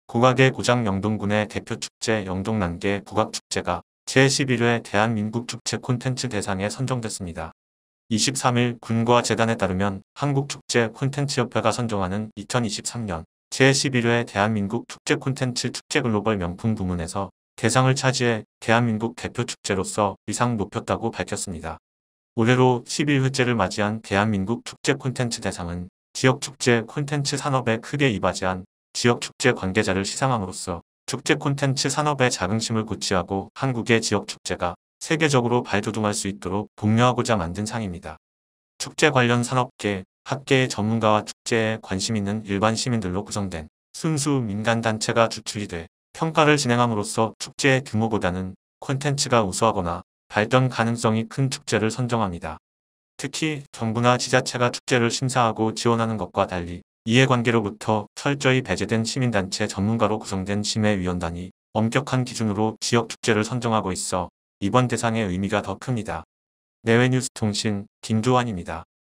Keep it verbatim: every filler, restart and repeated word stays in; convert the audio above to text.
국악의 고장 영동군의 대표 축제 영동난개 국악축제가 제십일 회 대한민국 축제 콘텐츠 대상에 선정됐습니다. 이십삼 일 군과 재단에 따르면 한국축제 콘텐츠협회가 선정하는 이천이십삼 년 제십일 회 대한민국 축제 콘텐츠 축제 글로벌 명품 부문에서 대상을 차지해 대한민국 대표 축제로서 위상 높였다고 밝혔습니다. 올해로 십일 회째를 맞이한 대한민국 축제 콘텐츠 대상은 지역축제 콘텐츠 산업에 크게 이바지한 지역축제 관계자를 시상함으로써 축제 콘텐츠 산업의 자긍심을 고취하고 한국의 지역축제가 세계적으로 발돋움할 수 있도록 독려하고자 만든 상입니다. 축제 관련 산업계, 학계의 전문가와 축제에 관심 있는 일반 시민들로 구성된 순수 민간단체가 주축이 돼 평가를 진행함으로써 축제의 규모보다는 콘텐츠가 우수하거나 발전 가능성이 큰 축제를 선정합니다. 특히 정부나 지자체가 축제를 심사하고 지원하는 것과 달리 이해관계로부터 철저히 배제된 시민단체 전문가로 구성된 심의위원단이 엄격한 기준으로 지역축제를 선정하고 있어 이번 대상의 의미가 더 큽니다. 내외뉴스통신 김조환입니다.